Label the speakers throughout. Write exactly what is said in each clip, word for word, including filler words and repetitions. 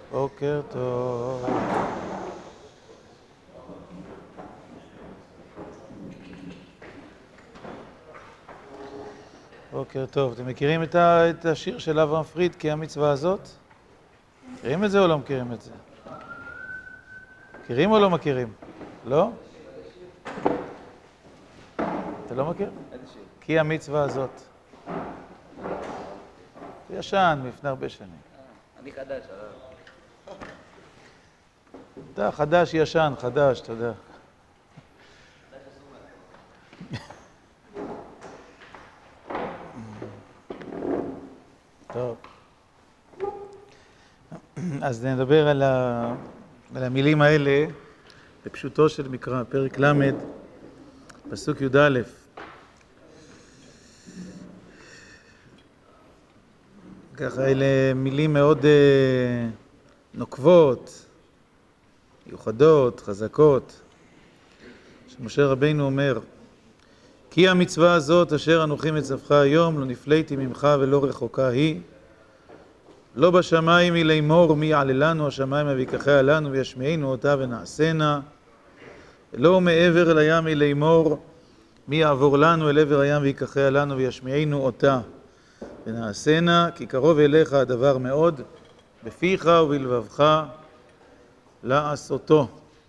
Speaker 1: בוקר טוב. בוקר טוב. אתם מכירים את השיר של אברהם פריד, כי המצווה הזאת? מכירים את זה או לא מכירים את זה? מכירים או לא מכירים? לא? אתה לא מכיר? כי המצווה הזאת. זה ישן, מלפני הרבה שנים.
Speaker 2: אני חדש,
Speaker 1: אתה חדש, ישן, חדש, אתה יודע. טוב. אז נדבר על, ה... על המילים האלה בפשוטו של מקרא, פרק למד, פסוק י"א. ככה, אלה מילים מאוד אה, נוקבות, מיוחדות, חזקות, שמשה רבינו אומר, כי המצווה הזאת אשר אנוכי מצווך היום, לא נפליתי ממך ולא רחוקה היא, לא בשמיים היא לאמור מי יעללנו השמיים ויקחה לנו וישמיענו אותה ונעשנה, ולא מעבר אל הים היא לאמור מי יעבור לנו אל עבר הים ויקחה לנו וישמיענו אותה ונעשנה, כי קרוב אליך הדבר מאוד, בפיך ובלבבך לעשותו.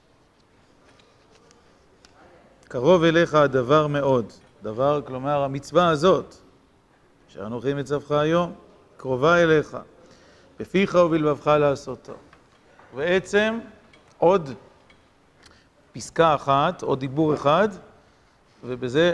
Speaker 1: קרוב אליך הדבר מאוד. דבר, כלומר, המצווה הזאת, שאנוכי מצווך היום, קרובה אליך, בפיך ובלבבך לעשותו. בעצם, עוד פסקה אחת, עוד דיבור אחד, ובזה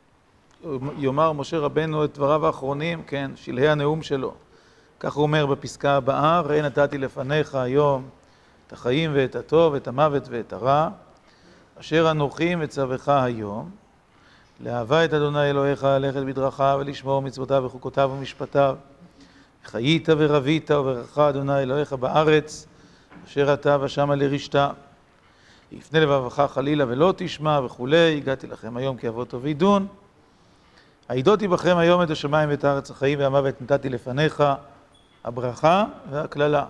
Speaker 1: יאמר משה רבנו את דבריו האחרונים, כן, שלהי הנאום שלו. כך הוא אומר בפסקה הבאה, ראה נתתי לפניך היום את החיים ואת הטוב, את המוות ואת הרע, אשר אנוכי מצווך היום, לאהבה את אדוני אלוהיך, ללכת בדרכיו ולשמור מצוותיו וחוקותיו ומשפטיו, חיית ורבית וברך אדוני אלוהיך בארץ, אשר אתה ושמה לרשתה. יפנה לבבך חלילה ולא תשמע וכולי, הגעתי לכם היום כי אבות ובידון. העידותי בכם היום את השמיים ואת הארץ החיים והמוות נתתי לפניך, הברכה והכללה.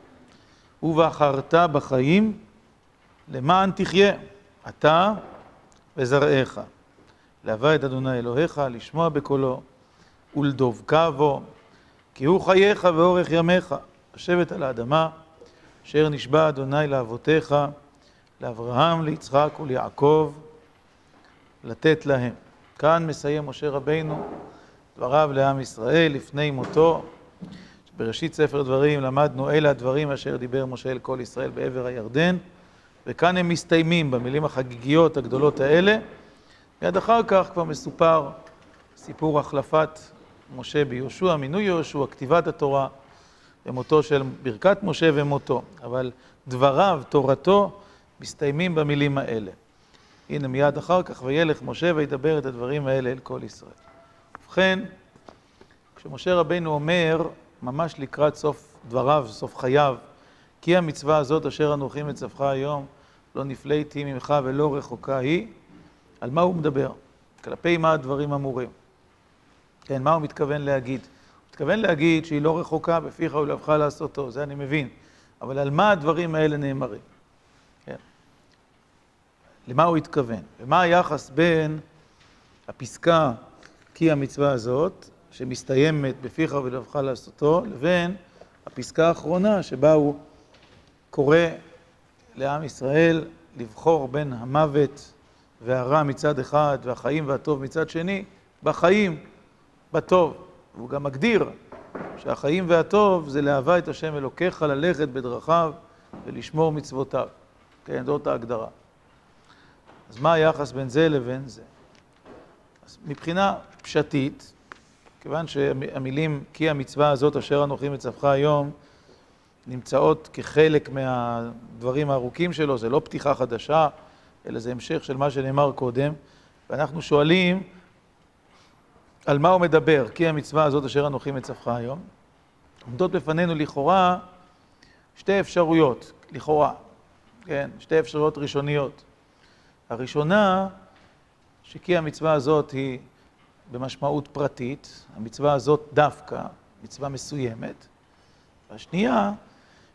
Speaker 1: ובחרת בחיים למען תחיה, אתה וזרעך. לאהבה את אדוני אלוהיך, לשמוע בקולו ולדבקה בו, כי הוא חייך ואורך ימיך, לשבת על האדמה, אשר נשבע אדוני לאבותיך, לאברהם, ליצחק וליעקב, לתת להם. כאן מסיים משה רבינו דבריו לעם ישראל לפני מותו. בראשית ספר דברים למדנו אלה הדברים אשר דיבר משה אל כל ישראל בעבר הירדן, וכאן הם מסתיימים במילים החגיגיות הגדולות האלה. מיד אחר כך כבר מסופר סיפור החלפת משה ביהושע, מינוי יהושע, כתיבת התורה, ומותו של ברכת משה ומותו. אבל דבריו, תורתו, מסתיימים במילים האלה. הנה מיד אחר כך, וילך משה וידבר את הדברים האלה אל כל ישראל. ובכן, כשמשה רבינו אומר, ממש לקראת סוף דבריו, סוף חייו, כי המצווה הזאת אשר אנוכי מצווך היום, לא נפליתי ממך ולא רחוקה היא, על מה הוא מדבר? כלפי מה הדברים אמורים? כן, מה הוא מתכוון להגיד? הוא מתכוון להגיד שהיא לא רחוקה, בפיך ולבבך לעשותו, זה אני מבין. אבל על מה הדברים האלה נאמרים? כן. למה הוא התכוון? ומה היחס בין הפסקה, כי המצווה הזאת, שמסתיימת בפיך ולבבך לעשותו, לבין הפסקה האחרונה שבה הוא קורא לעם ישראל לבחור בין המוות והרע מצד אחד והחיים והטוב מצד שני, בחיים, בטוב. והוא גם מגדיר שהחיים והטוב זה לאהבה את השם אלוקיך, ללכת בדרכיו ולשמור מצוותיו. כן, זאת ההגדרה. אז מה היחס בין זה לבין זה? אז מבחינה פשטית, כיוון שהמילים כי המצווה הזאת אשר אנוכי מצווך היום נמצאות כחלק מהדברים הארוכים שלו, זה לא פתיחה חדשה, אלא זה המשך של מה שנאמר קודם, ואנחנו שואלים על מה הוא מדבר, כי המצווה הזאת אשר אנוכי מצווך היום. עומדות בפנינו לכאורה שתי אפשרויות, לכאורה, כן, שתי אפשרויות ראשוניות. הראשונה, שכי המצווה הזאת היא במשמעות פרטית, המצווה הזאת דווקא, מצווה מסוימת. והשנייה,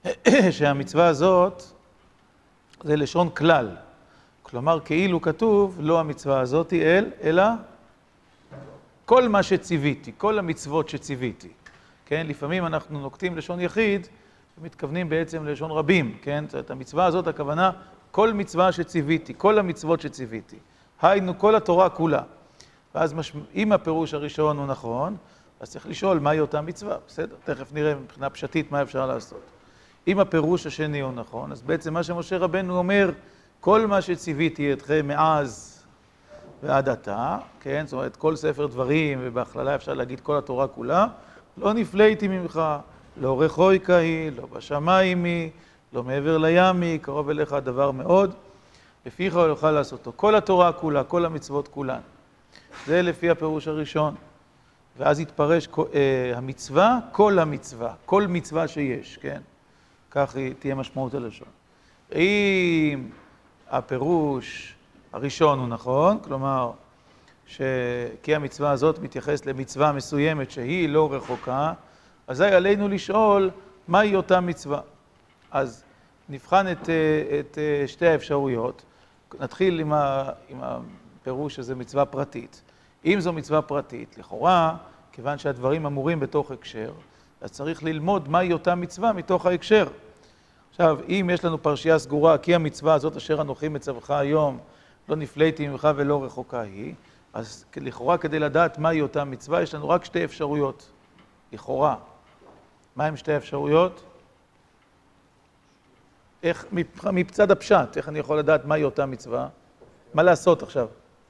Speaker 1: שהמצווה הזאת זה לשון כלל. כלומר, כאילו כתוב, לא המצווה הזאת אל, אלא כל מה שציוויתי, כל המצוות שציוויתי. כן? לפעמים אנחנו נוקטים לשון יחיד, ומתכוונים בעצם ללשון רבים, כן? זאת אומרת, המצווה הזאת, הכוונה, כל מצווה שציוויתי, כל המצוות שציוויתי. היינו, כל התורה כולה. ואז מש... אם הפירוש הראשון הוא נכון, אז צריך לשאול מהי אותה מצווה. בסדר? תכף נראה מבחינה פשטית מה אפשר לעשות. אם הפירוש השני הוא נכון, אז בעצם מה שמשה רבנו אומר, כל מה שציוויתי אתכם מאז ועד עתה, כן? זאת אומרת, כל ספר דברים, ובהכללה אפשר להגיד כל התורה כולה, לא נפלאתי ממך, לא רחוקה היא, לא בשמיים היא, לא מעבר לים היא, קרוב אליך הדבר מאוד, לפיך הוא יוכל לעשותו. כל התורה כולה, כל המצוות כולן. זה לפי הפירוש הראשון. ואז יתפרש המצווה, כל המצווה, כל מצווה שיש, כן? כך תהיה משמעות הלשון. אם הפירוש הראשון הוא נכון, כלומר, כי המצווה הזאת מתייחס למצווה מסוימת שהיא לא רחוקה, אז עלינו לשאול מהי אותה מצווה. אז נבחן את, את שתי האפשרויות. נתחיל עם, ה, עם הפירוש שזה מצווה פרטית. אם זו מצווה פרטית, לכאורה, כיוון שהדברים אמורים בתוך הקשר, אז צריך ללמוד מהי אותה מצווה מתוך ההקשר. עכשיו, אם יש לנו פרשייה סגורה, כי המצווה הזאת אשר אנוכי מצווך היום, לא נפלאתי ממך ולא רחוקה היא, אז לכאורה כדי לדעת מהי אותה מצווה, יש לנו רק שתי אפשרויות. לכאורה. מה הם שתי אפשרויות? איך, מבצד הפשט, איך אני יכול לדעת מהי אותה מצווה? מה לעשות עכשיו?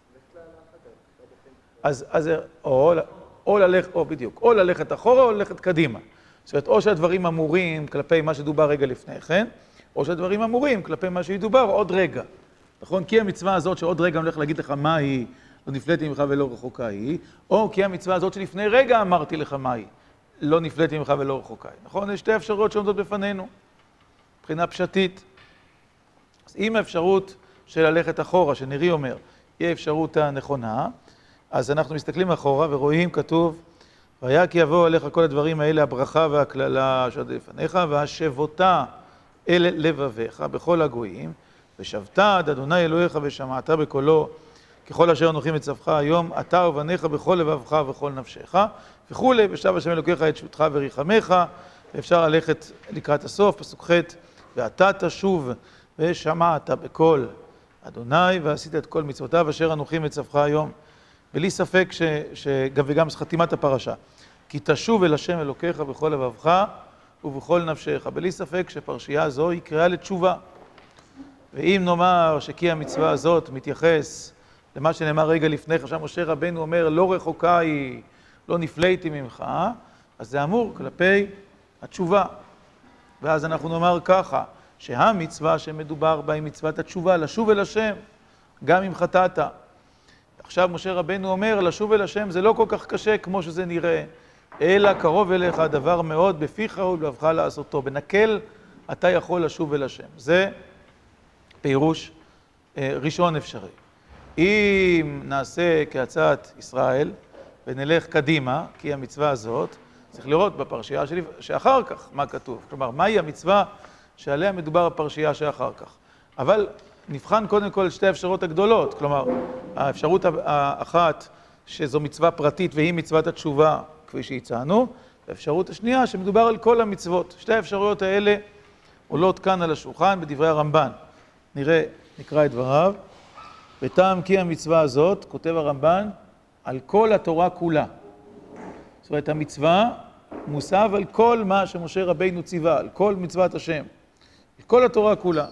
Speaker 1: אז, אז או, או ללכת, או בדיוק, או ללכת אחורה או ללכת קדימה. זאת אומרת, או שהדברים אמורים כלפי מה שדובר רגע לפני כן, או שהדברים אמורים כלפי מה שידובר עוד רגע. נכון? כי המצווה הזאת שעוד רגע אני הולך להגיד לך מה היא, לא נפלאתי ממך ולא רחוקה היא, או כי המצווה הזאת שלפני רגע אמרתי לך מה היא, לא נפלאתי ממך ולא רחוקה היא. נכון? יש שתי אפשרויות שעומדות בפנינו, מבחינה פשטית. אז אם האפשרות של ללכת אחורה, שנרי אומר, היא האפשרות הנכונה, אז אנחנו מסתכלים אחורה ורואים, כתוב, והיה כי יבואו עליך כל הדברים האלה, הברכה והכללה שעוד לפניך, והשבותה אל לבביך בכל הגויים, ושבת עד אדוני אלוהיך ושמעת בקולו, ככל אשר אנוכי מצווך היום, אתה ובניך בכל לבבך ובכל נפשך, וכולי, ושב השם אלוקיך את שבותך וריחמך, ואפשר ללכת לקראת הסוף, פסוק ח' ואתה תשוב ושמעת בקול אדוני, ועשית את כל מצוותיו אשר אנוכי מצווך היום. בלי ספק ש... ש... וגם חתימת הפרשה. כי תשוב אל השם אלוקיך בכל לבבך ובכל נפשך. בלי ספק שפרשייה זו היא קריאה לתשובה. ואם נאמר שכי המצווה הזאת מתייחס למה שנאמר רגע לפני, עכשיו משה רבנו אומר, לא רחוקה היא, לא נפלאתי ממך, אז זה אמור כלפי התשובה. ואז אנחנו נאמר ככה, שהמצווה שמדובר בה היא מצוות התשובה, לשוב אל השם, גם אם חטאת. עכשיו משה רבנו אומר, לשוב אל השם זה לא כל כך קשה כמו שזה נראה, אלא קרוב אליך הדבר מאוד, בפיך ולבבך לעשותו. בנקל אתה יכול לשוב אל השם. זה פירוש אה, ראשון אפשרי. אם נעשה כהצעת ישראל ונלך קדימה, כי המצווה הזאת, צריך לראות בפרשייה שלי, שאחר כך מה כתוב. כלומר, מהי המצווה שעליה מדובר בפרשייה שאחר כך. אבל נבחן קודם כל שתי האפשרות הגדולות, כלומר, האפשרות האחת שזו מצווה פרטית והיא מצוות התשובה, כפי שהצענו, והאפשרות השנייה שמדובר על כל המצוות. שתי האפשרויות האלה עולות כאן על השולחן בדברי הרמב"ן. נראה, נקרא את דבריו. בטעם כי המצווה הזאת, כותב הרמב"ן, על כל התורה כולה. זאת אומרת, המצווה מוסב על כל מה שמשה רבינו ציווה, על כל מצוות השם, על כל התורה כולה.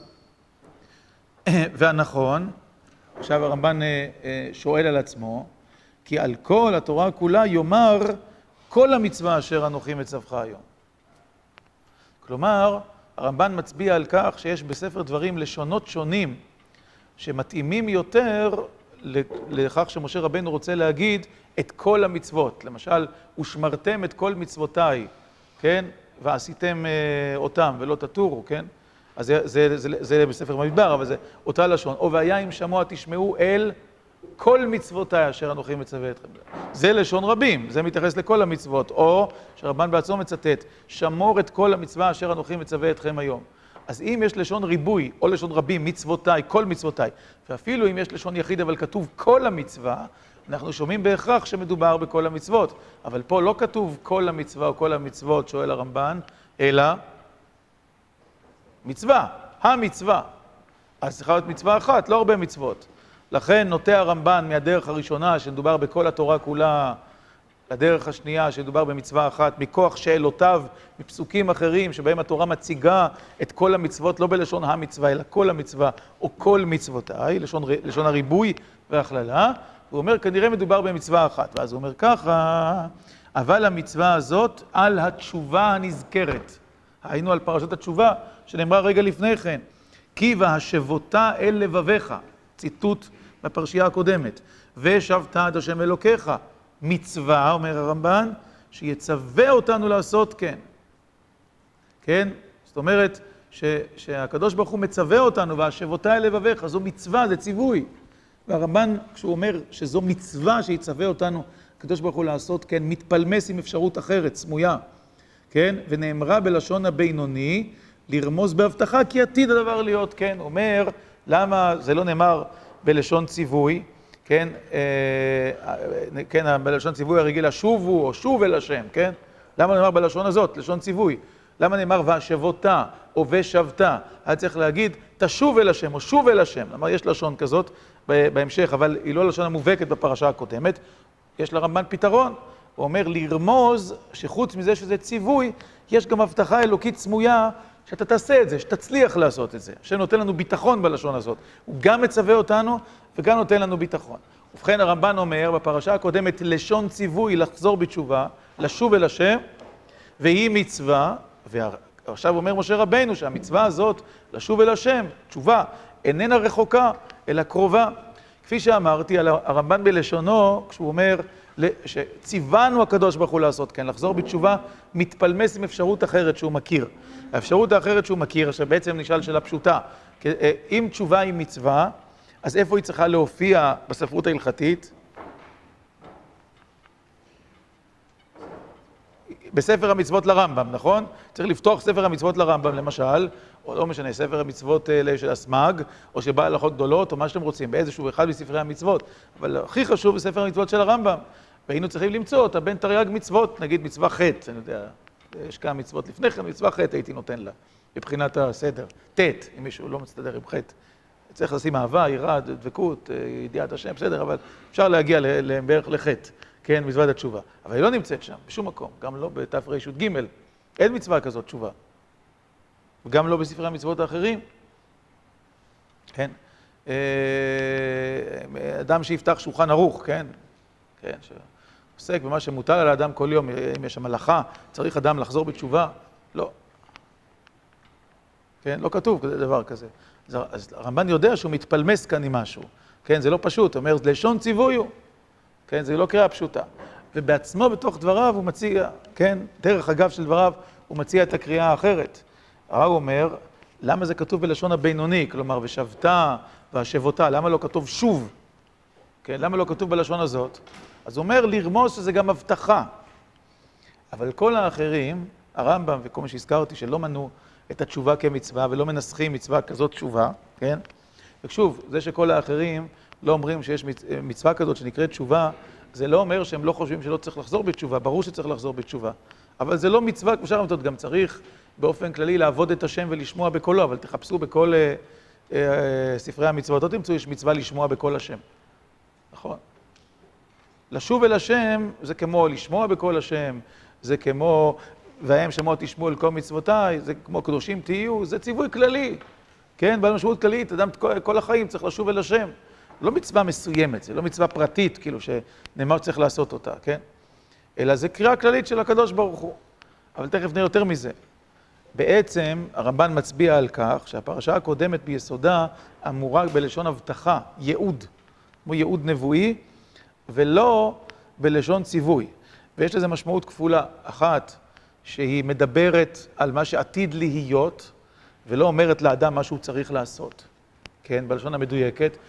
Speaker 1: והנכון, עכשיו הרמב"ן שואל על עצמו, כי על כל התורה כולה יאמר כל המצווה אשר אנוכי מצווך היום. כלומר, הרמב"ן מצביע על כך שיש בספר דברים לשונות שונים שמתאימים יותר לכך שמשה רבנו רוצה להגיד את כל המצוות. למשל, ושמרתם את כל מצוותיי, כן? ועשיתם אותם ולא תטורו, כן? אז זה, זה, זה, זה בספר במדבר, אבל זה אותה לשון. או והיה אם שמוע תשמעו אל כל מצוותיי אשר אנוכי מצווה אתכם. זה לשון רבים, זה מתייחס לכל המצוות, או שרבן בעצמו מצטט, שמור את כל המצווה אשר אנוכי מצווה אתכם היום. אז אם יש לשון ריבוי, או לשון רבים, מצוותיי, כל מצוותיי, ואפילו אם יש לשון יחיד אבל כתוב כל המצווה, אנחנו שומעים בהכרח שמדובר בכל המצוות, אבל פה לא כתוב כל המצווה או כל המצוות, שואל הרמב"ן, אלא מצווה, המצווה. אז צריכה להיות מצווה אחת, לא הרבה מצוות. לכן נוטה הרמב"ן מהדרך הראשונה, שמדובר בכל התורה כולה, לדרך השנייה, שמדובר במצווה אחת, מכוח שאלותיו, מפסוקים אחרים, שבהם התורה מציגה את כל המצוות, לא בלשון המצווה, אלא כל המצווה, או כל מצוותיי, לשון, לשון הריבוי והכללה. הוא אומר, כנראה מדובר במצווה אחת. ואז הוא אומר ככה, אבל המצווה הזאת על התשובה הנזכרת. היינו על פרשת התשובה, שנאמרה רגע לפני כן. כי והשבותה אל לבביך, ציטוט בפרשייה הקודמת, ושבת עד השם אלוקיך, מצווה, אומר הרמב"ן, שיצווה אותנו לעשות כן. כן? זאת אומרת, ש, שהקדוש ברוך הוא מצווה אותנו, והשבותה אל לבביך, זו מצווה, זה ציווי. והרמב"ן, כשהוא אומר שזו מצווה שיצווה אותנו, הקדוש ברוך הוא לעשות כן, מתפלמס עם אפשרות אחרת, סמויה. כן? ונאמרה בלשון הבינוני, לרמוז בהבטחה, כי עתיד הדבר להיות, כן? אומר, למה זה לא נאמר בלשון ציווי, כן? כן, בלשון ציווי הרגיל, שובו או שוב אל השם, כן? למה נאמר בלשון הזאת, לשון ציווי? למה נאמר והשבותה או ושבתה? היה צריך להגיד, תשוב אל השם או שוב אל השם. למה יש לשון כזאת בהמשך, אבל היא לא לשון המובהקת בפרשה הקודמת. יש לרמב"ן פתרון. הוא אומר, לרמוז שחוץ מזה שזה ציווי, יש גם הבטחה אלוקית סמויה, שאתה תעשה את זה, שתצליח לעשות את זה. השם נותן לנו ביטחון בלשון הזאת. הוא גם מצווה אותנו וגם נותן לנו ביטחון. ובכן הרמב"ן אומר בפרשה הקודמת לשון ציווי לחזור בתשובה, לשוב אל השם, והיא מצווה, ועכשיו אומר משה רבינו שהמצווה הזאת, לשוב אל השם, תשובה, איננה רחוקה, אלא קרובה. כפי שאמרתי, הרמב"ן בלשונו, כשהוא אומר שציוונו הקדוש ברוך הוא לעשות כן, לחזור בתשובה, מתפלמס עם אפשרות אחרת שהוא מכיר. האפשרות האחרת שהוא מכיר, שבעצם נשאל שאלה פשוטה, אם תשובה היא מצווה, אז איפה היא צריכה להופיע בספרות ההלכתית? בספר המצוות לרמב"ם, נכון? צריך לפתוח ספר המצוות לרמב"ם, למשל, או לא משנה, ספר המצוות של הסמ"ג, או שבא הלכות גדולות, או מה שאתם רוצים, באיזשהו אחד מספרי המצוות. אבל הכי חשוב בספר המצוות של הרמב"ם, והיינו צריכים למצוא אותה בין תרי"ג מצוות, נגיד מצווה ח', אני יודע, יש כמה מצוות לפני כן, מצווה ח' הייתי נותן לה, מבחינת הסדר. ט', אם מישהו לא מצטדר עם ח'. צריך לשים אהבה, יראה, דבקות, ידיעת השם, בסדר, אבל אפשר להגיע בערך לחטא, כן, מצוות התשובה. אבל היא לא נמצאת שם, בשום מקום, גם לא בתר"ג, אין מצווה כזאת תשובה. וגם לא בספרי המצוות האחרים. כן. אדם שיפתח שולחן ערוך, כן, כן, שעוסק במה שמוטל על האדם כל יום, אם יש שם מלאכה, צריך אדם לחזור בתשובה, לא. כן, לא כתוב כזה דבר כזה. אז הרמב"ן יודע שהוא מתפלמס כאן עם משהו. כן, זה לא פשוט, הוא אומר, לשון ציווי הוא. כן, זה לא קריאה פשוטה. ובעצמו בתוך דבריו הוא מציע, כן, דרך אגב של דבריו, הוא מציע את הקריאה האחרת. הרב אומר, למה זה כתוב בלשון הבינוני? כלומר, ושבתה והשבותה, למה לא כתוב שוב? כן, למה לא כתוב בלשון הזאת? אז הוא אומר, לרמוז שזה גם הבטחה. אבל כל האחרים, הרמב"ם וכל מה שהזכרתי, שלא מנו את התשובה כמצווה ולא מנסחים מצווה כזאת תשובה, כן? ושוב, זה שכל האחרים לא אומרים שיש מצווה כזאת שנקראת תשובה, זה לא אומר שהם לא חושבים שלא צריך לחזור בתשובה, ברור שצריך לחזור בתשובה. אבל זה לא מצווה, כמו שהרמב"ם גם צריך באופן כללי לעבוד את השם ולשמוע בקולו, אבל תחפשו בכל אה, אה, ספרי המצוות, לא תמצאו יש מצווה לשמוע בקול השם. נכון? לשוב אל השם זה כמו לשמוע בקול השם, זה כמו והם שמוע תשמעו אל כל מצוותיי, זה כמו קדושים תהיו, זה ציווי כללי. כן, בעל משמעות כללית, אדם כל החיים צריך לשוב אל השם. לא מצווה מסוימת, זה לא מצווה פרטית, כאילו שנאמר שצריך לעשות אותה, כן? אלא זה קריאה כללית של הקדוש ברוך הוא. אבל תכף נראה יותר מזה. בעצם הרמב"ן מצביע על כך שהפרשה הקודמת ביסודה אמורה בלשון הבטחה, ייעוד, כמו ייעוד נבואי, ולא בלשון ציווי. ויש לזה משמעות כפולה. אחת, שהיא מדברת על מה שעתיד להיות, ולא אומרת לאדם מה שהוא צריך לעשות. כן, בלשון המדויקת.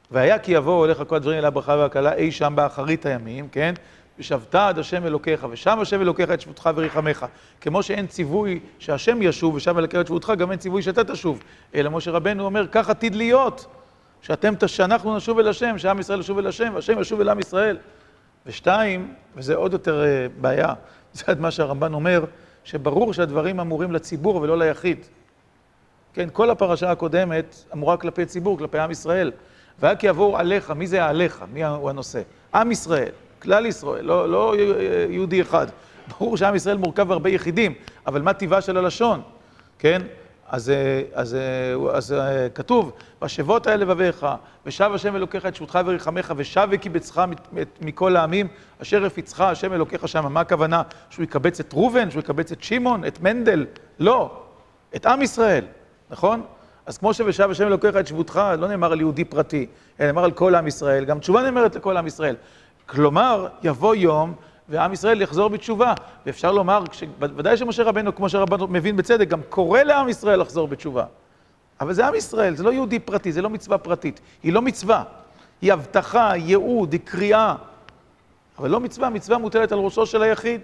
Speaker 1: והיה כי יבואו אליך כל הדברים אל הברכה והקלה אי שם באחרית הימים, כן? ושבת עד השם אלוקיך, ושם השם אלוקיך את שבותך וריחמך. כמו שאין ציווי שהשם ישוב, ושם אלוקיך את שבותך, גם אין ציווי שאתה תשוב. אלא משה רבנו אומר, כך עתיד להיות, שאתם, שאנחנו נשוב אל השם, שעם ישראל ישוב אל השם, והשם ישוב אל עם ישראל. ושתיים, וזה עוד יותר בעיה, זה מה שהרמב"ן אומר, שברור שהדברים אמורים לציבור ולא ליחיד. כן, כל הפרשה הקודמת אמורה כלפי ציבור, כלפי עם ישראל. והיה כי יבואו עליך, מי זה עליך? מי הוא הנושא? עם ישראל, כלל ישראל, לא, לא יהודי אחד. ברור שעם ישראל מורכב הרבה יחידים, אבל מה טבעה של הלשון? כן? אז, אז, אז, אז כתוב, ושבות אל לבביך, ושב השם אלוקיך את שבותך וריחמך, ושב וקיבצך מכל העמים, אשר הפיצך השם אלוקיך שם. מה הכוונה? שהוא יקבץ את ראובן, שהוא יקבץ את שמעון, את מנדל? לא, את עם ישראל, נכון? אז כמו שושב השם אלוקיך את שבותך, לא נאמר על יהודי פרטי, אלא נאמר על כל עם ישראל, גם תשובה נאמרת לכל עם ישראל. כלומר, יבוא יום, ועם ישראל יחזור בתשובה, ואפשר לומר, ודאי שמשה רבנו, כמו שרבנו מבין בצדק, גם קורא לעם ישראל לחזור בתשובה. אבל זה עם ישראל, זה לא יהודי פרטי, זה לא מצווה פרטית. היא לא מצווה, היא הבטחה, ייעוד, היא קריאה. אבל לא מצווה, מצווה מוטלת על ראשו של היחיד.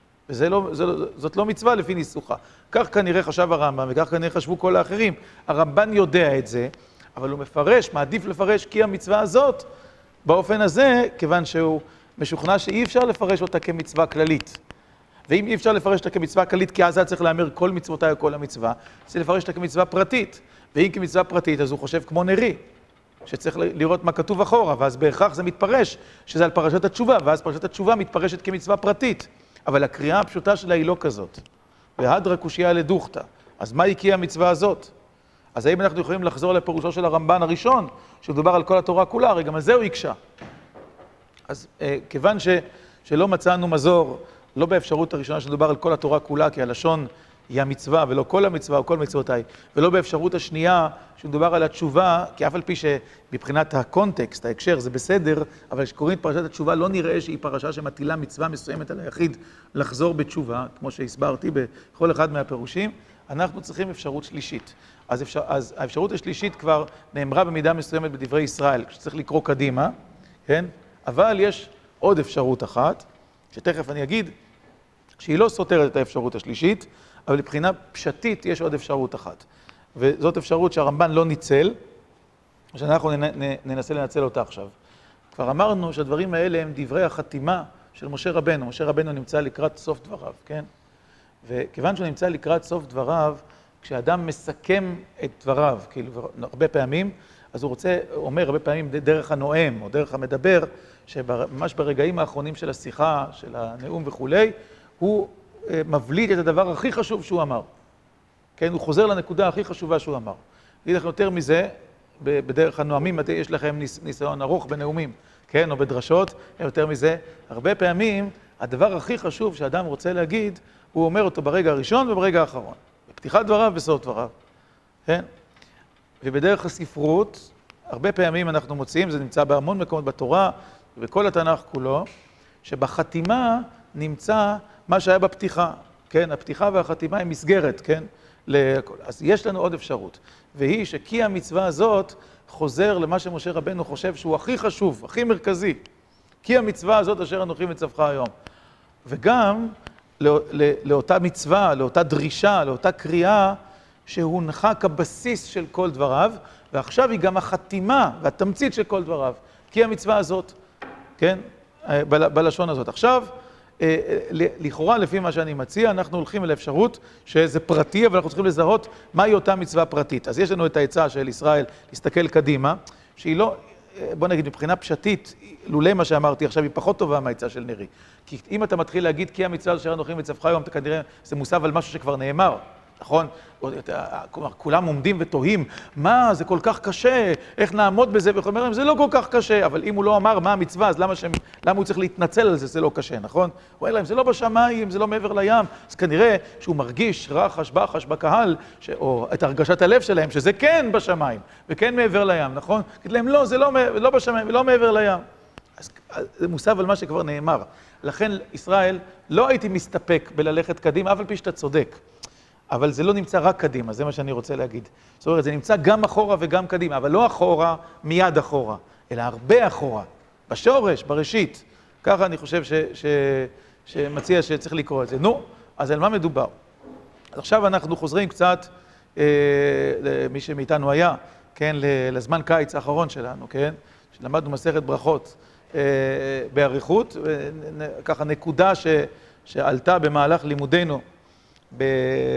Speaker 1: וזאת לא מצווה לפי ניסוחה. כך כנראה חשב הרמב"ם, וכך כנראה חשבו כל האחרים. הרמב"ן יודע את זה, אבל הוא מפרש, מעדיף לפרש כי המצווה הזאת, באופן הזה, כיוון שהוא משוכנע שאי אפשר לפרש אותה כמצווה כללית. ואם אי אפשר לפרש אותה כמצווה כללית, כי אז צריך לאמר כל מצוותיי או כל המצווה, צריך לפרש אותה כמצווה פרטית. ואם כמצווה פרטית, אז הוא חושב כמו נרי, שצריך לראות מה כתוב אחורה, ואז בהכרח זה מתפרש שזה על פרשת התשובה, ואז פרשת התשובה מתפרשת כמצווה פרטית. אבל הקריאה הפשוטה שלה היא לא כזאת. והדרה קושיה לדוכתא. אז מה היא כי המצווה הזאת? אז האם אנחנו יכולים לחזור לפירושו של הרמב"ן הראשון, שמדובר על כל התורה כולה, הרי גם על זה הוא יקשה. אז אה, כיוון ש, שלא מצאנו מזור, לא באפשרות הראשונה שמדובר על כל התורה כולה, כי הלשון היא המצווה, ולא כל המצווה או כל מצוותיי, ולא באפשרות השנייה שמדובר על התשובה, כי אף על פי שמבחינת הקונטקסט, ההקשר, זה בסדר, אבל כשקוראים את פרשת התשובה, לא נראה שהיא פרשה שמטילה מצווה מסוימת על היחיד לחזור בתשובה, כמו שהסברתי בכל אחד מהפירושים, אנחנו צריכים אפשרות שלישית. אז, אפשר, אז האפשרות השלישית כבר נאמרה במידה מסוימת בדברי ישראל, כשצריך לקרוא קדימה, כן? אבל יש עוד אפשרות אחת, שתכף אני אגיד, שהיא לא סותרת את האפשרות השלישית, אבל מבחינה פשטית יש עוד אפשרות אחת. וזאת אפשרות שהרמב"ן לא ניצל, שאנחנו ננסה לנצל אותה עכשיו. כבר אמרנו שהדברים האלה הם דברי החתימה של משה רבנו. משה רבנו נמצא לקראת סוף דבריו, כן? וכיוון שהוא נמצא לקראת סוף דבריו, כשאדם מסכם את דבריו, כאילו הרבה פעמים, אז הוא רוצה, הוא אומר הרבה פעמים דרך הנואם או דרך המדבר, שממש ברגעים האחרונים של השיחה, של הנאום וכולי, הוא מבליט את הדבר הכי חשוב שהוא אמר. כן, הוא חוזר לנקודה הכי חשובה שהוא אמר. אגיד לכם יותר מזה, בדרך הנואמים, יש לכם ניסיון ארוך בנאומים, כן, או בדרשות, יותר מזה, הרבה פעמים, הדבר הכי חשוב שאדם רוצה להגיד, הוא אומר אותו ברגע הראשון וברגע האחרון. בפתיחת דבריו ובסוף דבריו. כן? ובדרך הספרות, הרבה פעמים אנחנו מוצאים, זה נמצא בהמון מקומות בתורה, ובכל התנ"ך כולו, שבחתימה נמצא מה שהיה בפתיחה, כן? הפתיחה והחתימה היא מסגרת, כן? לכל. אז יש לנו עוד אפשרות, והיא שכי המצווה הזאת חוזר למה שמשה רבנו חושב שהוא הכי חשוב, הכי מרכזי. כי המצווה הזאת אשר אנוכי מצווך היום. וגם לא, לא, לאותה מצווה, לאותה דרישה, לאותה קריאה, שהונחה כבסיס של כל דבריו, ועכשיו היא גם החתימה והתמצית של כל דבריו. כי המצווה הזאת, כן? ב, בלשון הזאת. עכשיו, לכאורה, לפי מה שאני מציע, אנחנו הולכים אל האפשרות שזה פרטי, אבל אנחנו צריכים לזהות מהי אותה מצווה פרטית. אז יש לנו את העצה של ישראל להסתכל קדימה, שהיא לא, בוא נגיד, מבחינה פשטית, לולא מה שאמרתי עכשיו, היא פחות טובה מהעצה של נרי. כי אם אתה מתחיל להגיד, כי המצווה אשר אנוכי מצווך היום, אתה כנראה, זה מוסב על משהו שכבר נאמר, נכון? כולם עומדים ותוהים, מה, זה כל כך קשה, איך נעמוד בזה? ואומרים, זה לא כל כך קשה, אבל אם הוא לא אמר מה המצווה, אז למה, ש... למה הוא צריך להתנצל על זה? זה לא קשה, נכון? הוא אומר להם, זה לא בשמיים, זה לא מעבר לים. אז כנראה שהוא מרגיש רחש בחש בקהל, ש... או את הרגשת הלב שלהם, שזה כן בשמיים, וכן מעבר לים, נכון? כדי להם, לא, זה לא, לא בשמיים ולא מעבר לים. אז זה מוסב על מה שכבר נאמר. לכן, ישראל, לא הייתי מסתפק בללכת קדימה, אבל פי שאתה צודק. אבל זה לא נמצא רק קדימה, זה מה שאני רוצה להגיד. זאת אומרת, זה נמצא גם אחורה וגם קדימה, אבל לא אחורה, מיד אחורה, אלא הרבה אחורה, בשורש, בראשית. ככה אני חושב ש, ש, שמציע שצריך לקרוא את זה. נו, אז על מה מדובר? אז עכשיו אנחנו חוזרים קצת, אה, למי שמאיתנו היה, כן, לזמן קיץ האחרון שלנו, כן, שלמדנו מסכת ברכות אה, באריכות, ככה נקודה ש, שעלתה במהלך לימודינו ב,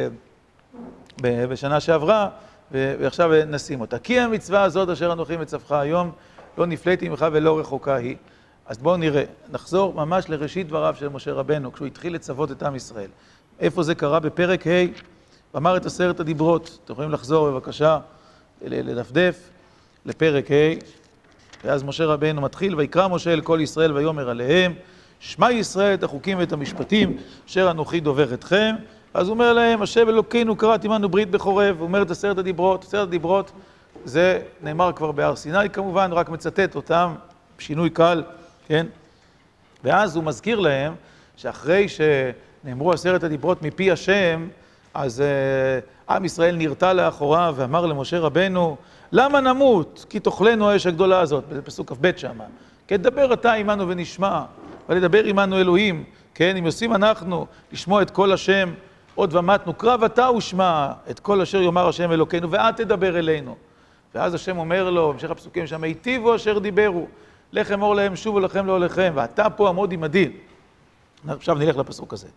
Speaker 1: ב, בשנה שעברה, ועכשיו נשים אותה. כי המצווה הזאת אשר אנוכי מצווך היום, לא נפלאתי ממך ולא רחוקה היא. אז בואו נראה, נחזור ממש לראשית דבריו של משה רבנו, כשהוא התחיל לצוות את עם ישראל. איפה זה קרה? בפרק ה', אמר את עשרת הדיברות. אתם יכולים לחזור בבקשה, לדפדף, לפרק ה', ואז משה רבנו מתחיל, ויקרא משה אל כל ישראל ויאמר עליהם, שמע ישראל את החוקים ואת המשפטים, אשר אנוכי דובר אתכם. אז הוא אומר להם, השם אלוקינו קראת עמנו ברית בחורב, הוא אומר את עשרת הדיברות. עשרת הדיברות, זה נאמר כבר בהר סיני כמובן, רק מצטט אותם, שינוי קל, כן? ואז הוא מזכיר להם, שאחרי שנאמרו עשרת הדיברות מפי השם, אז uh, עם ישראל נרתע לאחוריו ואמר למשה רבנו, למה נמות? כי תאכלנו האש הגדולה הזאת, בפסוק כ"ב שמה. כן, דבר אתה עמנו ונשמע, ולדבר עמנו אלוהים, כן, אם יוצאים אנחנו לשמוע את כל השם, עוד ומתנו, קרב אתה ושמע את כל אשר יאמר השם אלוקינו, ואת תדבר אלינו. ואז השם אומר לו, המשך הפסוקים שם, היטיבו אשר דיברו, לך אמור להם שובו לכם לא לכם, ואתה פה עמוד עמדי. עכשיו נלך לפסוק הזה.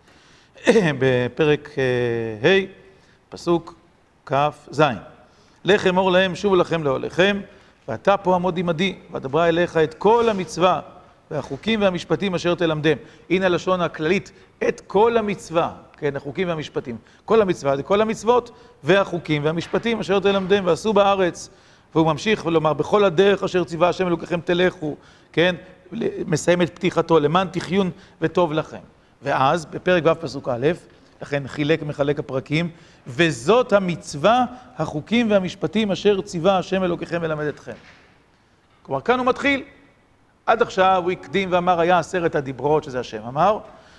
Speaker 1: בפרק ה', פסוק כ"ז. לך אמור להם שובו לכם לא לכם, ואתה פה עמוד עמדי, ואדברה אליך את כל המצווה, והחוקים והמשפטים אשר תלמדם. הנה הלשון הכללית, את כל המצווה, כן, החוקים והמשפטים. כל המצווה זה כל המצוות, והחוקים והמשפטים אשר תלמדם, ועשו בארץ. והוא ממשיך ולומר, בכל הדרך אשר ציווה השם אלוקיכם תלכו, כן, מסיים את פתיחתו, למען תחיון וטוב לכם. ואז, בפרק ו' פסוק א', לכן חילק מחלק הפרקים, וזאת המצווה, החוקים והמשפטים אשר ציווה השם אלוקיכם ללמד אתכם. כלומר, כאן הוא מתחיל. עד עכשיו הוא הקדים ואמר, היה עשרת הדיברות, שזה השם אמר,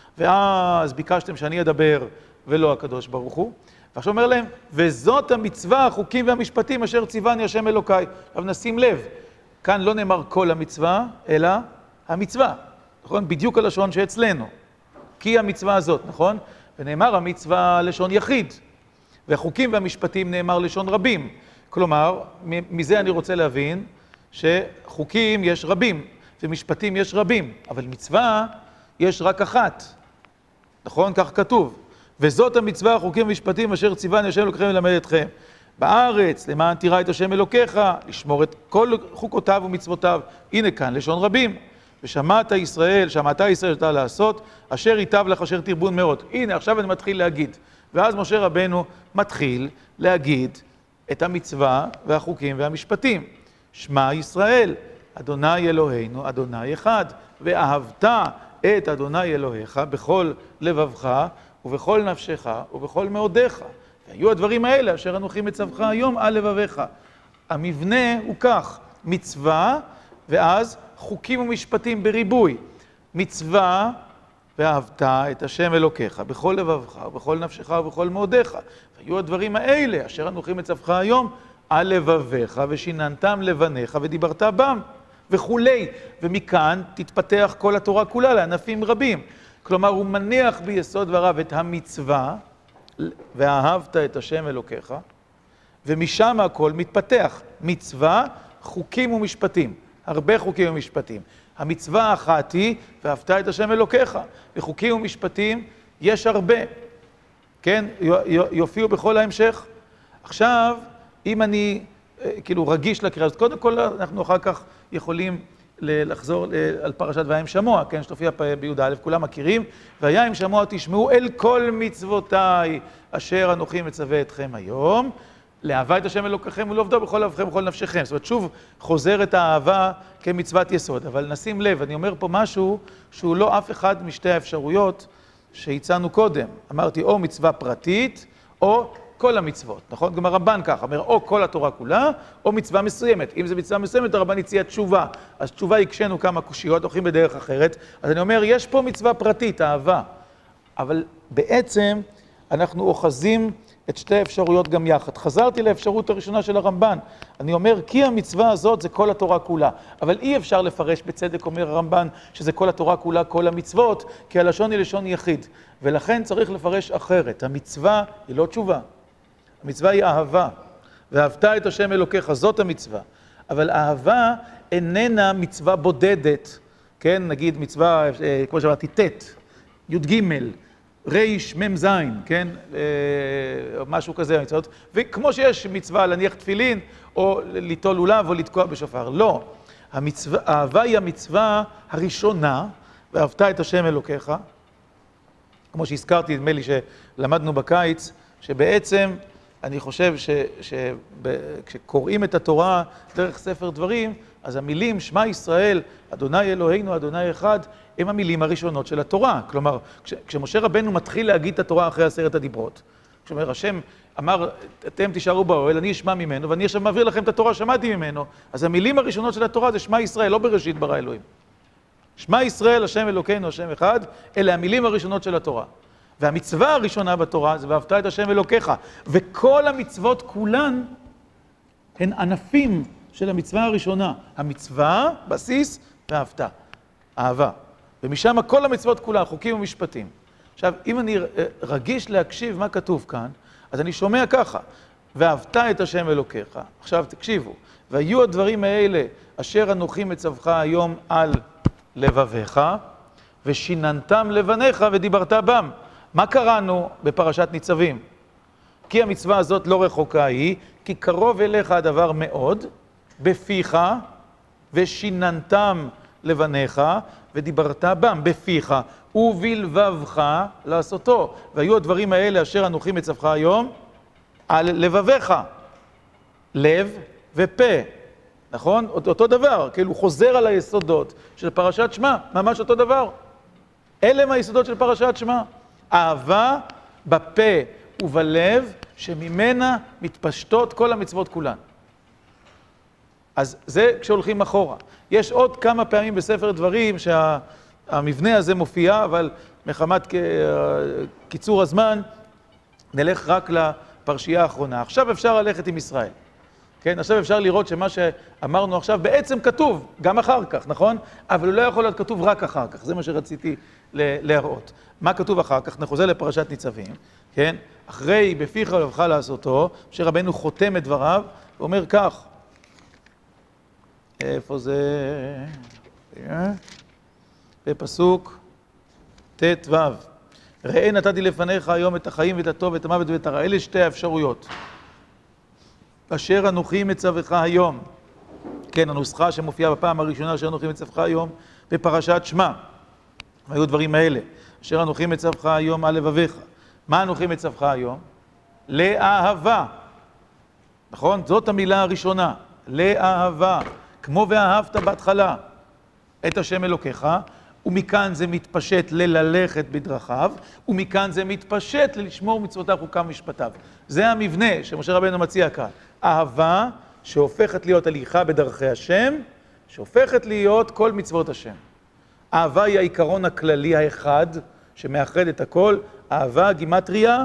Speaker 1: ואז ביקשתם שאני אדבר ולא הקדוש ברוך הוא. ועכשיו אומר להם, וזאת המצווה, החוקים והמשפטים אשר ציווני השם אלוקיי. עכשיו נשים לב, כאן לא נאמר כל המצווה, אלא המצווה. נכון? בדיוק הלשון שאצלנו. כי המצווה הזאת, נכון? ונאמר המצווה לשון יחיד. והחוקים והמשפטים נאמר לשון רבים. כלומר, מזה אני רוצה להבין שחוקים יש רבים, ומשפטים יש רבים, אבל מצווה יש רק אחת. נכון? כך כתוב. וזאת המצווה, החוקים ומשפטים אשר ציווני השם אלוקיכם ללמד אתכם בארץ, למען תירא את השם אלוקיך, לשמור את כל חוקותיו ומצוותיו. הנה כאן, לשון רבים. ושמעת ישראל, שמעת ישראל שאתה לעשות, אשר ייטב לך אשר תרבון מאוד. הנה, עכשיו אני מתחיל להגיד. ואז משה רבנו מתחיל להגיד את המצווה והחוקים והמשפטים. שמע ישראל, אדוני אלוהינו, אדוני אחד, ואהבת את אדוני אלוהיך בכל לבבך, ובכל נפשך, ובכל מאודיך. והיו הדברים האלה, אשר אנוכי מצווך היום על לבביך. המבנה הוא כך, מצווה, ואז חוקים ומשפטים בריבוי. מצווה, ואהבת את השם אלוקיך, בכל לבבך, ובכל נפשך, ובכל מאודיך. והיו הדברים האלה, אשר אנוכי מצווך היום על לבביך, ושיננתם לבניך, ודיברת בם, וכולי. ומכאן תתפתח כל התורה כולה לענפים רבים. כלומר, הוא מניח ביסוד דבריו את המצווה, ואהבת את השם אלוקיך, ומשם הכל מתפתח. מצווה, חוקים ומשפטים. הרבה חוקים ומשפטים. המצווה האחת היא, ואהבת את השם אלוקיך. וחוקים ומשפטים יש הרבה. כן? יופיעו בכל ההמשך. עכשיו, אם אני כאילו רגיש לקריאה הזאת, קודם כל אנחנו אחר כך יכולים לחזור על פרשת והיה עם שמוע, כן, שתופיע בי"א, כולם מכירים, והיה עם שמוע תשמעו אל כל מצוותיי אשר אנוכי מצווה אתכם היום, לאהבה את השם אלוקיכם ולעובדו בכל לבבכם ובכל נפשכם. זאת אומרת, שוב חוזר את האהבה כמצוות יסוד, אבל נשים לב, אני אומר פה משהו שהוא לא אף אחד משתי האפשרויות שהצענו קודם. אמרתי, או מצווה פרטית, או כל המצוות, נכון? גם הרמב"ן ככה, אומר, או כל התורה כולה, או מצווה מסוימת. אם זה מצווה מסוימת, הרמב"ן הציע תשובה. אז תשובה יקשנו כמה קושיות, הולכים בדרך אחרת. אז אני אומר, יש פה מצווה פרטית, אהבה. אבל בעצם אנחנו אוחזים את שתי האפשרויות גם יחד. חזרתי לאפשרות הראשונה של הרמב"ן. אני אומר, כי המצווה הזאת זה כל התורה כולה. אבל אי אפשר לפרש בצדק, אומר הרמב"ן, שזה כל התורה כולה, כל המצוות, כי הלשון היא לשון יחיד. ולכן צריך לפרש אחרת. המצווה היא לא תשובה. המצווה היא אהבה. ואהבת את השם אלוקיך, זאת המצווה. אבל אהבה איננה מצווה בודדת. כן, נגיד מצווה, כמו שאמרתי, ת', י' ג', ריש, מם זין, כן, משהו כזה, וכמו שיש מצווה להניח תפילין, או ליטול לולב, או לתקוע בשופר. לא, המצווה, האהבה היא המצווה הראשונה, ואהבת את השם אלוקיך, כמו שהזכרתי, נדמה לי שלמדנו בקיץ, שבעצם אני חושב שכשקוראים את התורה דרך ספר דברים, אז המילים שמע ישראל, אדוני אלוהינו, אדוני אחד, הם המילים הראשונות של התורה. כלומר, כש, כשמשה רבנו מתחיל להגיד את התורה אחרי עשרת הדיברות, כשאומר, השם אמר, אתם תישארו באוהל, אני אשמע ממנו, ואני עכשיו מעביר לכם את התורה, שמעתי ממנו. אז המילים הראשונות של התורה זה שמע ישראל, לא בראשית ברא אלוהים. שמע ישראל, השם אלוקינו, השם אחד, אלה המילים הראשונות של התורה. והמצווה הראשונה בתורה זה ואהבת את השם אלוקיך. וכל המצוות כולן הן ענפים של המצווה הראשונה. המצווה, בסיס, ואהבת. אהבה. ומשם כל המצוות כולן, חוקים ומשפטים. עכשיו, אם אני רגיש להקשיב מה כתוב כאן, אז אני שומע ככה, ואהבת את השם אלוקיך. עכשיו תקשיבו, והיו הדברים האלה אשר אנוכי מצווך היום על לבביך, ושיננתם לבניך ודיברת בם. מה קראנו בפרשת ניצבים? כי המצווה הזאת לא רחוקה היא, כי קרוב אליך הדבר מאוד, בפיך, ושיננתם לבניך, ודיברת בם, בפיך, ובלבבך לעשותו. והיו הדברים האלה אשר אנוכי מצווך היום, על לבביך, לב ופה, נכון? אותו דבר, כאילו חוזר על היסודות של פרשת שמע, ממש אותו דבר. אלה הם היסודות של פרשת שמע. אהבה בפה ובלב, שממנה מתפשטות כל המצוות כולן. אז זה כשהולכים אחורה. יש עוד כמה פעמים בספר דברים שהמבנה הזה מופיע, אבל מחמת קיצור הזמן, נלך רק לפרשייה האחרונה. עכשיו אפשר ללכת עם ישראל. כן, עכשיו אפשר לראות שמה שאמרנו עכשיו בעצם כתוב, גם אחר כך, נכון? אבל הוא לא יכול להיות כתוב רק אחר כך, זה מה שרציתי להראות. מה כתוב אחר כך? נחוזר לפרשת ניצבים, כן? אחרי בפיך ולבבך לעשותו, שרבנו חותם את דבריו, ואומר כך, איפה זה? בפסוק ת' ו' ראה נתתי לפניך היום את החיים ואת הטוב ואת המוות ואת הרע. אלה שתי האפשרויות. אשר אנוכי מצווך היום. כן, הנוסחה שמופיעה בפעם הראשונה, אשר אנוכי מצווך היום, בפרשת שמע. היו דברים האלה. אשר אנוכי מצווך היום על לבביך. מה אנוכי מצווך היום? לאהבה. נכון? זאת המילה הראשונה. לאהבה. כמו ואהבת בהתחלה את השם אלוקיך, ומכאן זה מתפשט לללכת בדרכיו, ומכאן זה מתפשט ללשמור מצוותיו חוקיו ומשפטיו. זה המבנה שמשה רבנו מציע כאן. אהבה שהופכת להיות הליכה בדרכי השם, שהופכת להיות כל מצוות השם. אהבה היא העיקרון הכללי האחד, שמאחד את הכל. אהבה, גימטריה,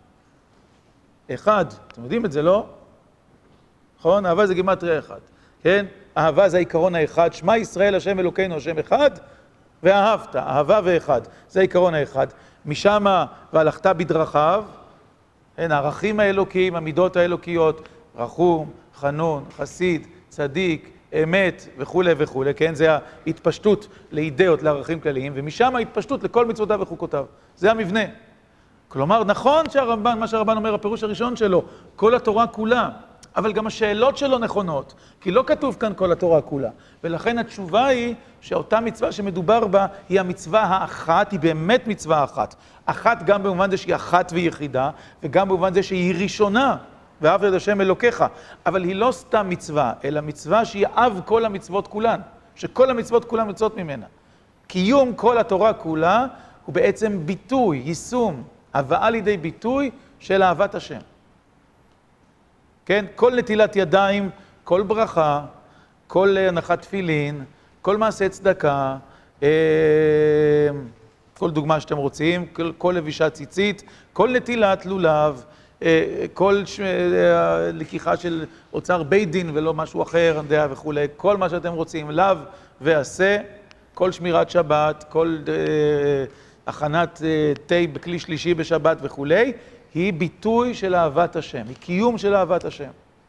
Speaker 1: אחד. אתם יודעים את זה, לא? נכון? אהבה זה גימטריה אחד. כן? אהבה זה העיקרון האחד. שמע ישראל השם אלוקינו השם אחד, ואהבת, אהבה ואחד. זה העיקרון האחד. משם והלכת בדרכיו, כן, הערכים האלוקיים, המידות האלוקיות, רחום, חנון, חסיד, צדיק, אמת וכו' וכו', כן? זה ההתפשטות לאידאות, לערכים כלליים, ומשם ההתפשטות לכל מצוותיו וחוקותיו. זה המבנה. כלומר, נכון שהרמב"ן, מה שהרמב"ן אומר, הפירוש הראשון שלו, כל התורה כולה, אבל גם השאלות שלו נכונות, כי לא כתוב כאן כל התורה כולה. ולכן התשובה היא שאותה מצווה שמדובר בה היא המצווה האחת, היא באמת מצווה אחת. אחת גם במובן זה שהיא אחת ויחידה, וגם במובן זה שהיא ראשונה, ואהבת את השם אלוקיך. אבל היא לא סתם מצווה, אלא מצווה שהיא אב כל המצוות כולן, שכל המצוות כולן יוצאות ממנה. קיום כל התורה כולה הוא בעצם ביטוי, יישום, הבאה לידי ביטוי של אהבת השם. כן? כל נטילת ידיים, כל ברכה, כל הנחת תפילין, כל מעשה צדקה, כל דוגמה שאתם רוצים, כל, כל לבישת ציצית, כל נטילת לולב, כל לקיחה של אוצר בית דין ולא משהו אחר, וכולי, כל מה שאתם רוצים, לאו ועשה, כל שמירת שבת, כל הכנת תה בכלי שלישי בשבת וכולי, היא ביטוי של אהבת השם, היא קיום של אהבת השם.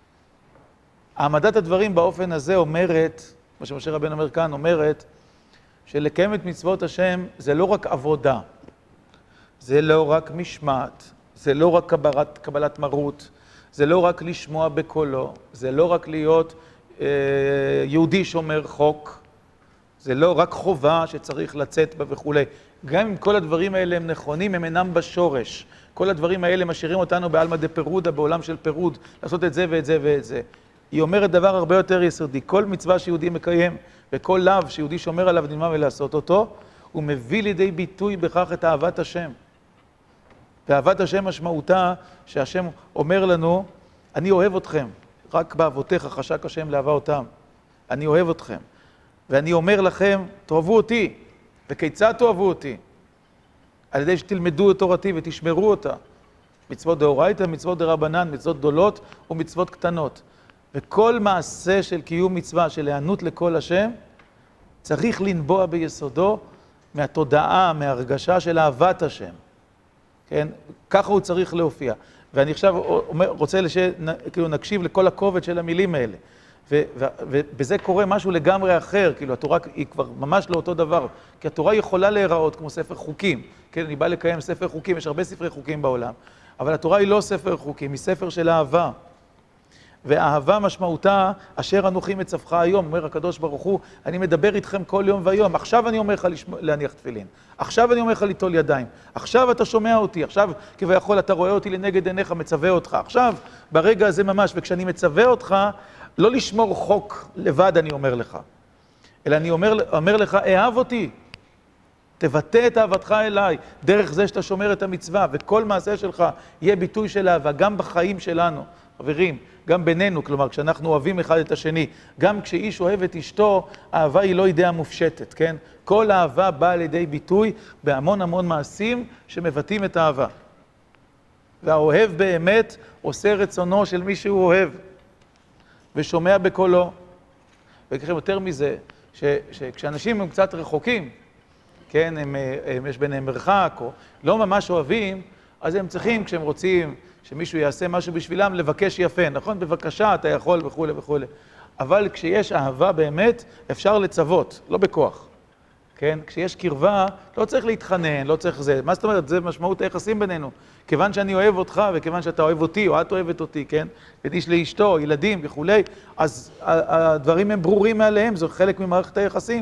Speaker 1: העמדת הדברים באופן הזה אומרת, מה שמשה רבנו אומר כאן, אומרת שלקיים את מצוות השם זה לא רק עבודה, זה לא רק משמעת, זה לא רק קבלת, קבלת מרות, זה לא רק לשמוע בקולו, זה לא רק להיות אה, יהודי שומר חוק, זה לא רק חובה שצריך לצאת בה וכולי. גם אם כל הדברים האלה הם נכונים, הם אינם בשורש. כל הדברים האלה משאירים אותנו בעלמא דפירודה, בעולם של פירוד, לעשות את זה ואת זה ואת זה. היא אומרת דבר הרבה יותר יסודי. כל מצווה שיהודי מקיים וכל לאו שיהודי שומר עליו נלמד ולעשות אותו, הוא מביא לידי ביטוי בכך את אהבת השם. ואהבת השם משמעותה שהשם אומר לנו, אני אוהב אתכם, רק באהבותיך חשק השם לאהבה אותם. אני אוהב אתכם. ואני אומר לכם, תאהבו אותי. וכיצד תאהבו אותי? על ידי שתלמדו את תורתי ותשמרו אותה. מצוות דאורייתא, מצוות דרבנן, מצוות גדולות ומצוות קטנות. וכל מעשה של קיום מצווה, של היענות לכל השם, צריך לנבוע ביסודו מהתודעה, מההרגשה של אהבת השם. כן? ככה הוא צריך להופיע. ואני עכשיו אומר, רוצה לש... כאילו נקשיב לכל הכובד של המילים האלה. ו... ו... ובזה קורה משהו לגמרי אחר, כאילו התורה היא כבר ממש לא אותו דבר, כי התורה יכולה להיראות כמו ספר חוקים. כן, אני בא לקיים ספר חוקים, יש הרבה ספרי חוקים בעולם, אבל התורה היא לא ספר חוקים, היא ספר של אהבה. ואהבה משמעותה, אשר אנוכי מצווך היום, אומר הקדוש ברוך הוא, אני מדבר איתכם כל יום ויום, עכשיו אני אומר לך להניח תפילין, עכשיו אני אומר לך ליטול ידיים, עכשיו אתה שומע אותי, עכשיו כביכול אתה רואה אותי לנגד עיניך, מצווה אותך, עכשיו ברגע הזה ממש, וכשאני מצווה אותך, לא לשמור חוק לבד אני אומר לך, אלא אני אומר, אומר לך, אהב אותי, תבטא את אהבתך אליי, דרך זה שאתה שומר את המצווה, וכל מעשה שלך יהיה ביטוי של אהבה, גם בחיים שלנו, חברים, גם בינינו, כלומר, כשאנחנו אוהבים אחד את השני, גם כשאיש אוהב את אשתו, האהבה היא לא ידיעה מופשטת, כן? כל אהבה באה לידי ביטוי בהמון המון מעשים שמבטאים את האהבה. והאוהב באמת עושה רצונו של מי שהוא אוהב, ושומע בקולו. וככה יותר מזה, ש, שכשאנשים הם קצת רחוקים, כן, הם, הם, יש ביניהם מרחק, או לא ממש אוהבים, אז הם צריכים, כשהם רוצים שמישהו יעשה משהו בשבילם, לבקש יפה, נכון? בבקשה, אתה יכול וכו' וכו'. אבל כשיש אהבה באמת, אפשר לצוות, לא בכוח. כן? כשיש קרבה, לא צריך להתחנן, לא צריך זה. מה זאת אומרת? זה משמעות היחסים בינינו. כיוון שאני אוהב אותך, וכיוון שאתה אוהב אותי, או את אוהבת אותי, כן? איש לאשתו, ילדים וכו', אז הדברים הם ברורים מעליהם, זה חלק ממערכת היחסים.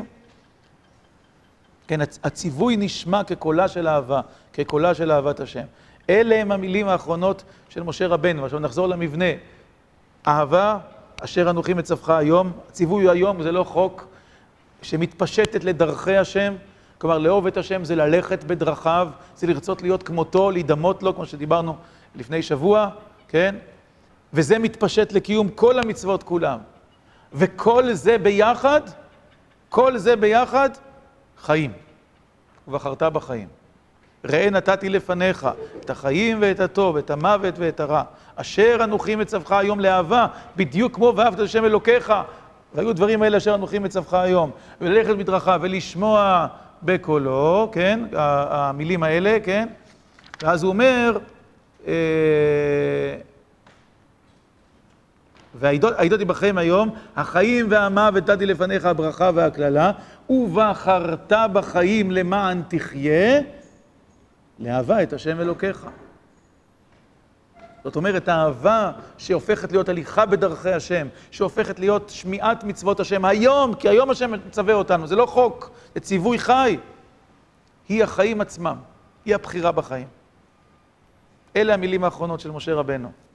Speaker 1: כן, הציווי נשמע כקולה של אהבה, כקולה של אהבת השם. אלה הם המילים האחרונות של משה רבנו. עכשיו נחזור למבנה. אהבה, אשר אנוכי מצווך היום. הציווי היום זה לא חוק שמתפשטת לדרכי השם. כלומר, לאהוב את השם זה ללכת בדרכיו, זה לרצות להיות כמותו, להידמות לו, כמו שדיברנו לפני שבוע, כן? וזה מתפשט לקיום כל המצוות כולם. וכל זה ביחד, כל זה ביחד, חיים. ובחרת בחיים. ראה נתתי לפניך את החיים ואת הטוב, את המוות ואת הרע. אשר אנוכי מצווך היום לאהבה, בדיוק כמו ואהבת את השם אלוקיך. והיו דברים האלה אשר אנוכי מצווך היום. וללכת בדרכיו ולשמוע בקולו, כן? המילים האלה, כן? ואז הוא אומר, והעידותי בכם היום, החיים והמוות נתתי לפניך הברכה והקללה, ובחרת בחיים למען תחיה, לאהבה את השם אלוקיך. זאת אומרת, האהבה שהופכת להיות הליכה בדרכי השם, שהופכת להיות שמיעת מצוות השם היום, כי היום השם מצווה אותנו, זה לא חוק, זה ציווי חי. היא החיים עצמם, היא הבחירה בחיים. אלה המילים האחרונות של משה רבנו.